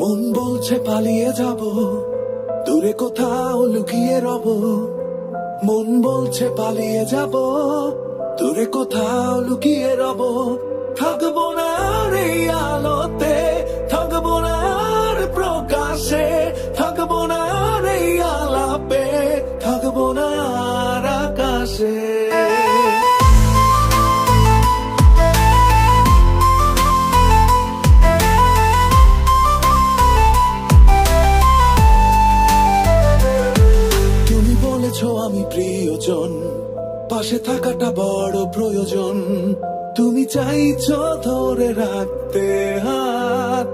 মন বলছে পালিয়ে যাব, দূরে কোথাও লুকিয়ে রব। মন বলছে পালিয়ে যাব, দূরে কোথাও লুকিয়ে রব। থাকবো না আর এই আলোতে, থাকবো না আর প্রকাশে, থাকবো না আর এই আলাপে, থাকবো না আর আকাশে। আমি প্রিয়জন, পাশে থাকাটা বড় প্রয়োজন। তুমি চাইছো ধরে রাখতে হাত,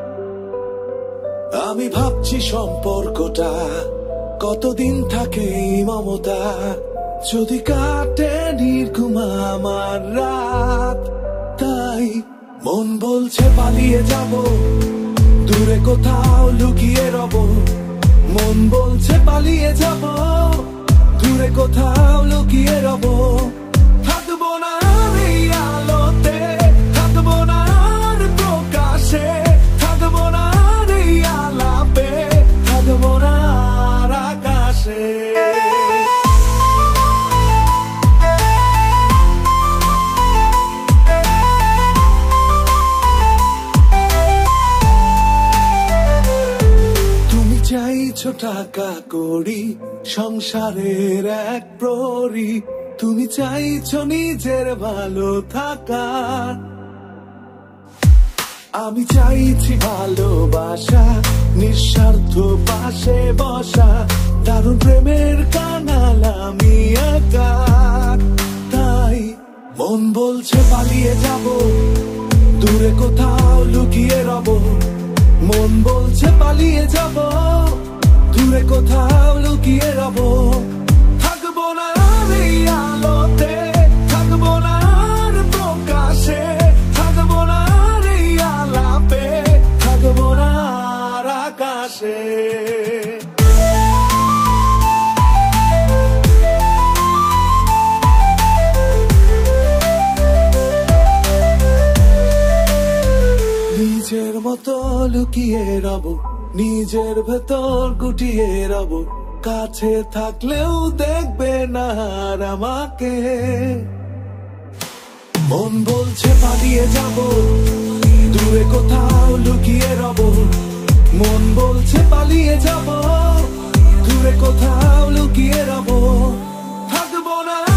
আমি ভাবছি সম্পর্কটা কতদিন থাকে এই মমতা, যদি কাটে নির্ঘুম আমার রাত। তাই মন বলছে পালিয়ে যাব, দূরে কোথাও লুকিয়ে রব। মন বলছে পালিয়ে যাব, দূরে কোথাও লুকিয়ে রব। থাকবো না আর এই আলোতে, থাকবো না আর প্রকাশে, থাকবো না আর এই আলাপে, থাকবো না আর আকাশে। তুমি চাইছো টাকা করি, সংসারের এক প্রহরী। তুমি চাইছো নিজের ভালো থাকা, আমি চাইছি ভালোবাসা, নিঃস্বার্থ পাশে বসা। দারুণ প্রেমের কাঙাল আমি একা। তাই মন বলছে পালিয়ে যাব, দূরে কোথাও লুকিয়ে রব। মন বলছে পালিয়ে যাব, দূরে কোথাও লুকিয়ে রব। থাকবো না আর এই আলোতে, থাকবো না আর প্রকাশে, থাকবো না আর এই আলাপে, থাকবো না আর আকাশে। নিজের মতো লুকিয়ে রব, নিজের ভেতর গুটিয়ে রব। কাছে থাকলেও দেখবে না আর আমাকে। মন বলছে পালিয়ে যাব, দূরে কোথাও লুকিয়ে রব। মন বলছে পালিয়ে যাব, দূরে কোথাও লুকিয়ে রব। থাকবো না